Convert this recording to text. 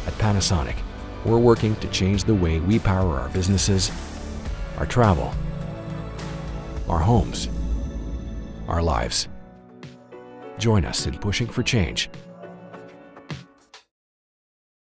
At Panasonic, we're working to change the way we power our businesses, our travel, our homes, our lives. Join us in pushing for change